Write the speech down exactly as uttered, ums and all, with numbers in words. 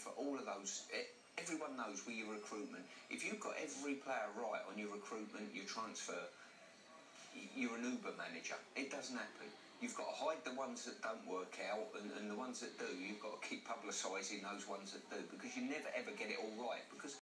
for all of those. It, everyone knows with your recruitment, if you've got every player right on your recruitment, your transfer, you're an Uber manager. It doesn't happen. You've got to hide the ones that don't work out, and, and the ones that do, you've got to keep publicising those ones that do, because you never ever get it all right. Because